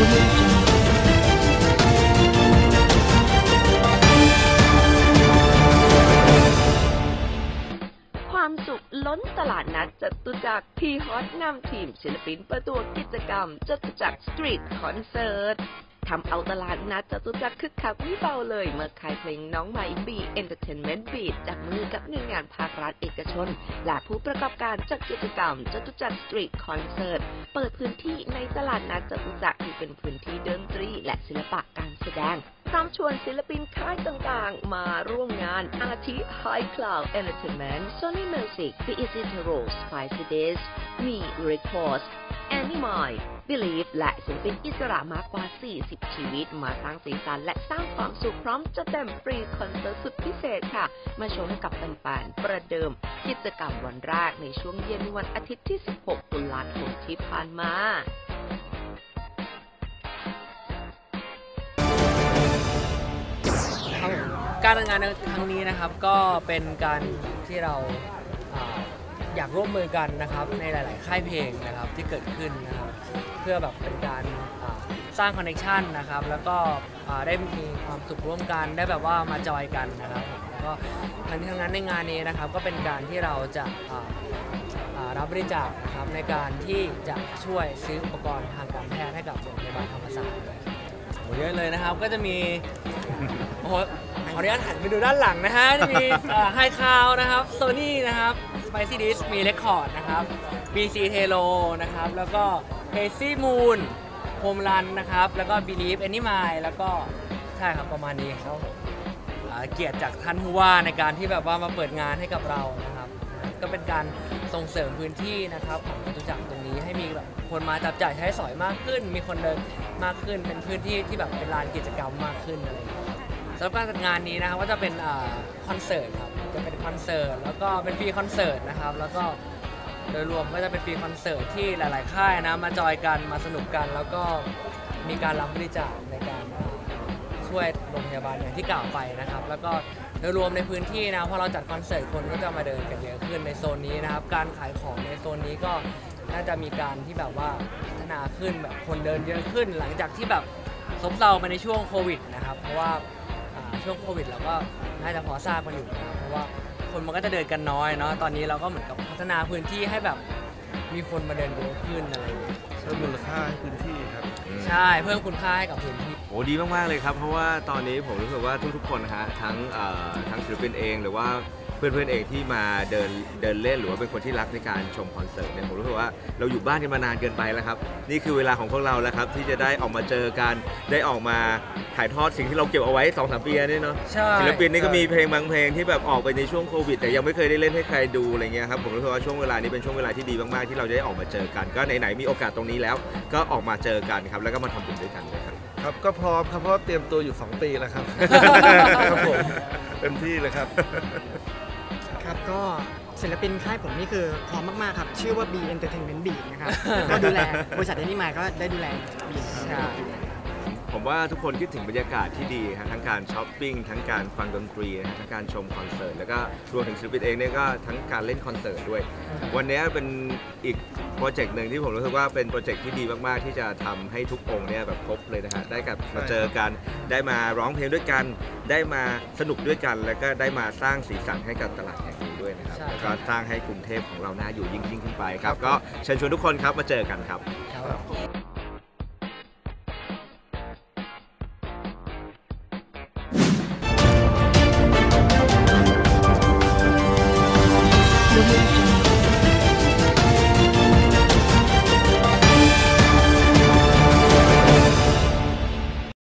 ความสุขล้นตลาดนัดจตุจักรที่ฮอตนำทีมศิลปินเปิดตัวกิจกรรมจตุจักรสตรีทคอนเสิร์ตทำเอาตลาดนัดจตุจักรคึกคักไม่เบาเลยเมื่อค่ายเพลงน้องใหม่บีเอนเตอร์เทนเมนต์บีจับมือกับหน่วยงานภาครัฐเอกชนและผู้ประกอบการจัดกิจกรรมจตุจักรสตรีทคอนเสิร์ตเปิดพื้นที่ในตลาดนัดจตุจักรที่เป็นพื้นที่ดนตรีและศิลปะการแสดงพร้อมชวนศิลปินค่ายต่างๆมาร่วมงานอาทิ High Cloud Entertainment Sony Music The Easy Rose Spicy Days Me Records Anime Believe และศิลปินอิสระมากกว่า 40 ชีวิตมาสร้างสีสันและสร้างความสุขพร้อมจะเต็มฟรีคอนเสิร์ตสุดพิเศษค่ะมาโชว์ให้กับแฟนๆประเดิมกิจกรรมวันแรกในช่วงเย็นวันอาทิตย์ที่ 16 ตุลาคมที่ผ่านมาการทำงานในครั้งนี้นะครับก็เป็นการที่เราอยากร่วมมือกันนะครับในหลายๆค่ายเพลงนะครับที่เกิดขึ้นนะครับเพื่อแบบเป็นการสร้างคอนเนคชันนะครับแล้วก็ได้มีความสุขร่วมกันได้แบบว่ามาจอยกันนะครับแล้วก็ทั้งนี้ทั้งนั้นในงานนี้นะครับก็เป็นการที่เราจะรับบริจาคนะครับในการที่จะช่วยซื้ออุปกรณ์ทางการแพทย์ให้กับโรงพยาบาลธรรมศาสตร์ด้วยเยอะเลยนะครับก็จะมีโอ้โหขออนุญาตหันไปดูด้านหลังนะฮะจะมีไฮคาวนะครับโซนี่นะครับสไปซี่ดิสมีเรคคอร์ดนะครับ BC Telo นะครับแล้วก็ Hazy Moon Home Run นะครับแล้วก็ Believe Anime แล้วก็ใช่ครับประมาณนี้ครับเกียรติจากท่านผู้ว่าในการที่แบบว่ามาเปิดงานให้กับเรานะครับก็เป็นการส่งเสริมพื้นที่นะครับของจตุจักรตรงนี้ให้มีแบบคนมาจับจ่ายใช้สอยมากขึ้นมีคนเดินมากขึ้นเป็นพื้นที่ที่แบบเป็นลานกิจกรรมมากขึ้นอะไรอย่างเงี้ยสำหรับการจัดงานนี้นะครับก็จะเป็นคอนเสิร์ตครับจะเป็นคอนเสิร์ตแล้วก็เป็นฟรีคอนเสิร์ตนะครับแล้วก็โดยรวมก็จะเป็นฟรีคอนเสิร์ตที่หลายๆค่ายนะมาจอยกันมาสนุกกันแล้วก็มีการรับบริจาคในการช่วยโรงพยาบาลอย่างที่กล่าวไปนะครับแล้วก็โดยรวมในพื้นที่นะพอเราจัดคอนเสิร์ตคนก็จะมาเดินกันเยอะขึ้นในโซนนี้นะครับการขายของในโซนนี้ก็น่าจะมีการที่แบบว่าพัฒนาขึ้นแบบคนเดินเยอะขึ้นหลังจากที่แบบซบเซาไปในช่วงโควิดนะครับเพราะว่าช่วงโควิดเราก็น่าจะพอทราบกันอยู่นะเพราะว่าคนมันก็จะเดินกันน้อยเนาะตอนนี้เราก็เหมือนกับพัฒนาพื้นที่ให้แบบมีคนมาเดินเยอะขึ้นอะไรอย่างเงี้ยเพิ่มมูลค่าให้พื้นที่ครับใช่เพิ่มคุณค่าให้กับพื้นที่โอ้ดีมากๆเลยครับเพราะว่าตอนนี้ผมรู้สึกว่าทุกๆคนนะฮะทั้งศิลปินเองหรือว่าเพื่อนๆเองที่มาเดินเล่นหรือว่าเป็นคนที่รักในการชมคอนเสิร์ตเนี่ยผมรู้สึกว่าเราอยู่บ้านกันมานานเกินไปแล้วครับนี่คือเวลาของพวกเราแล้วครับที่จะได้ออกมาเจอกันได้ออกมาถ่ายทอดสิ่งที่เราเก็บเอาไว้ 2-3 ปีนี่เนาะศิลปินนี่ก็มีเพลงบางเพลงที่แบบออกไปในช่วงโควิดแต่ยังไม่เคยได้เล่นให้ใครดูอะไรเงี้ยครับผมรู้สึกว่าช่วงเวลานี้เป็นช่วงเวลาที่ดีมากๆที่เราได้ออกมาเจอกันก็ไหนๆมีโอกาสตรงนี้แล้วก็ออกมาเจอกันครับแล้วก็มาทำบุญด้วยกันเลยครับครับก็พร้อมครับเพราะเตรียมตัวอยู่2 ปีแล้วครับครับผมเต็มที่เลยครับครับก็ศิลปินค่ายผมนี่คือพร้อมมากๆครับชื่อว่า B Entertainment Beat นะครับก็ดูแลบริษัทนี้มาก็ได้ดูแล B ผมว่าทุกคนคิดถึงบรรยากาศที่ดีทั้งการช้อปปิ้งทั้งการฟังดนตรีทั้งการชมคอนเสิร์ตแล้วก็รวมถึงศิลปินเองเนี่ยก็ทั้งการเล่นคอนเสิร์ตด้วยวันนี้เป็นอีกโปรเจกต์หนึ่งที่ผมรู้สึกว่าเป็นโปรเจกต์ที่ดีมากๆที่จะทำให้ทุกองค์เนี่ยแบบครบเลยนะฮะได้กับมาเจอกันได้มาร้องเพลงด้วยกันได้มาสนุกด้วยกันแล้วก็ได้มาสร้างสีสันให้กับตลาดแห่งนี้ด้วยนะครับแล้วก็สร้างให้กรุงเทพของเราน่าอยู่ยิ่งขึ้นไปครับก็เชิญชวนทุกคนครับมาเจอกันครับ